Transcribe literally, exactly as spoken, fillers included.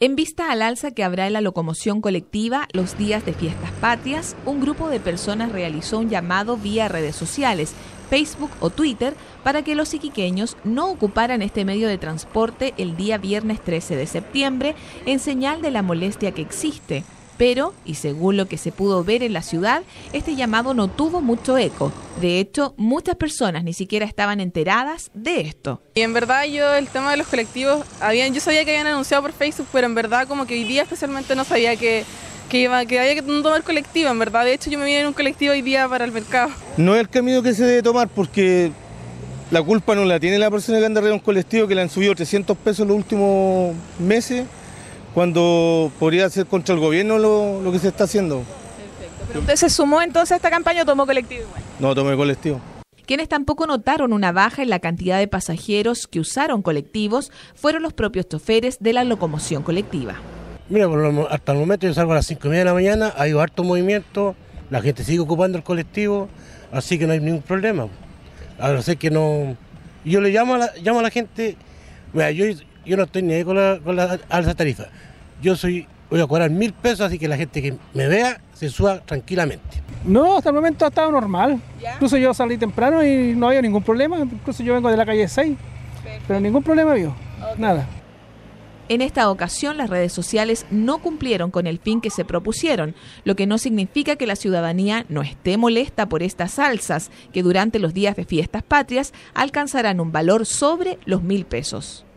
En vista al alza que habrá en la locomoción colectiva los días de fiestas patrias, un grupo de personas realizó un llamado vía redes sociales, Facebook o Twitter, para que los iquiqueños no ocuparan este medio de transporte el día viernes trece de septiembre en señal de la molestia que existe. Pero, y según lo que se pudo ver en la ciudad, este llamado no tuvo mucho eco. De hecho, muchas personas ni siquiera estaban enteradas de esto. Y en verdad yo el tema de los colectivos, habían, yo sabía que habían anunciado por Facebook, pero en verdad como que hoy día especialmente no sabía que, que, iba, que había que tomar colectivo. En verdad, de hecho yo me vine en un colectivo hoy día para el mercado. No es el camino que se debe tomar porque la culpa no la tiene la persona que anda arriba de un colectivo que le han subido trescientos pesos en los últimos meses, cuando podría ser contra el gobierno lo, lo que se está haciendo. Perfecto. ¿Pero usted se sumó entonces a esta campaña o tomó colectivo igual? No, tomé colectivo. Quienes tampoco notaron una baja en la cantidad de pasajeros que usaron colectivos fueron los propios choferes de la locomoción colectiva. Mira, hasta el momento yo salgo a las cinco y media de la mañana, hay harto movimiento, la gente sigue ocupando el colectivo, así que no hay ningún problema. Ahora sé que no... Yo le llamo a la, llamo a la gente, mira, yo... Yo no estoy ni ahí con la, con la alza tarifa. Yo soy, voy a cobrar mil pesos, así que la gente que me vea se suba tranquilamente. No, hasta el momento ha estado normal. ¿Ya? Incluso yo salí temprano y no había ningún problema. Incluso yo vengo de la calle seis, perfecto, pero ningún problema había, okay, nada. En esta ocasión, las redes sociales no cumplieron con el fin que se propusieron, lo que no significa que la ciudadanía no esté molesta por estas alzas, que durante los días de fiestas patrias alcanzarán un valor sobre los mil pesos.